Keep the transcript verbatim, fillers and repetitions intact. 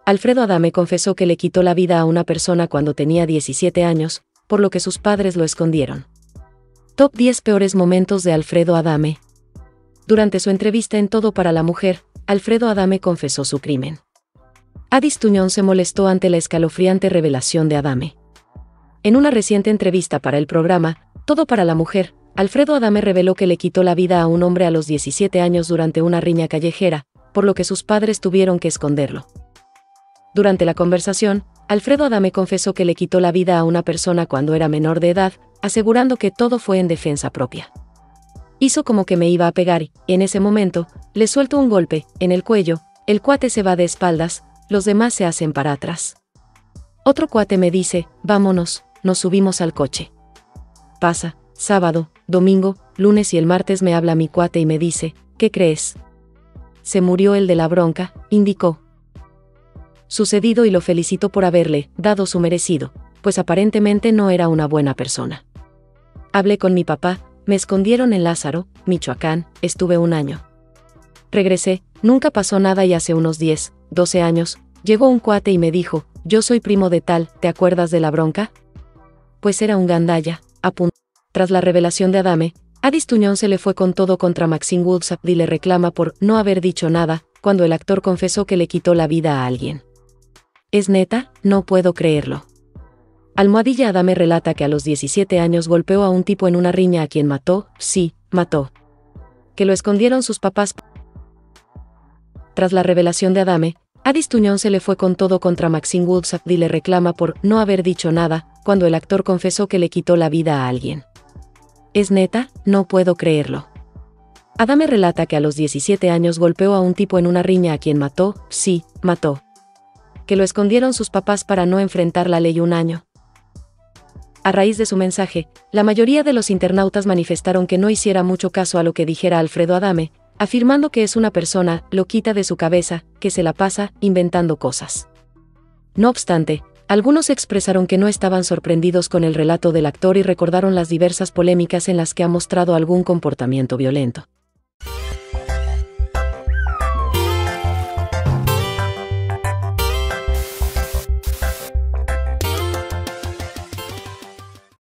Alfredo Adame confesó que le quitó la vida a una persona cuando tenía diecisiete años, por lo que sus padres lo escondieron. Top diez peores momentos de Alfredo Adame. Durante su entrevista en Todo para la Mujer, Alfredo Adame confesó su crimen. Adis Tuñón se molestó ante la escalofriante revelación de Adame. En una reciente entrevista para el programa Todo para la Mujer, Alfredo Adame reveló que le quitó la vida a un hombre a los diecisiete años durante una riña callejera, por lo que sus padres tuvieron que esconderlo. Durante la conversación, Alfredo Adame confesó que le quitó la vida a una persona cuando era menor de edad, asegurando que todo fue en defensa propia. Hizo como que me iba a pegar y, en ese momento, le suelto un golpe, en el cuello, el cuate se va de espaldas, los demás se hacen para atrás. Otro cuate me dice, vámonos, nos subimos al coche. Pasa, sábado, domingo, lunes y el martes me habla mi cuate y me dice, ¿qué crees? Se murió el de la bronca, indicó. Sucedido y lo felicito por haberle dado su merecido, pues aparentemente no era una buena persona. Hablé con mi papá, me escondieron en Lázaro, Michoacán, estuve un año. Regresé, nunca pasó nada y hace unos diez, doce años, llegó un cuate y me dijo, yo soy primo de tal, ¿te acuerdas de la bronca? Pues era un gandalla, apuntó. Tras la revelación de Adame, Adis Tuñón se le fue con todo contra Maxine Woods y le reclama por no haber dicho nada, cuando el actor confesó que le quitó la vida a alguien. ¿Es neta? No puedo creerlo. Almohadilla Adame relata que a los diecisiete años golpeó a un tipo en una riña a quien mató, sí, mató. Que lo escondieron sus papás. Tras la revelación de Adame, Adis Tuñón se le fue con todo contra Maxine Woods y le reclama por no haber dicho nada, cuando el actor confesó que le quitó la vida a alguien. ¿Es neta? No puedo creerlo. Adame relata que a los diecisiete años golpeó a un tipo en una riña a quien mató, sí, mató. Que lo escondieron sus papás para no enfrentar la ley un año. A raíz de su mensaje, la mayoría de los internautas manifestaron que no hiciera mucho caso a lo que dijera Alfredo Adame, afirmando que es una persona loquita de su cabeza, que se la pasa inventando cosas. No obstante, algunos expresaron que no estaban sorprendidos con el relato del actor y recordaron las diversas polémicas en las que ha mostrado algún comportamiento violento.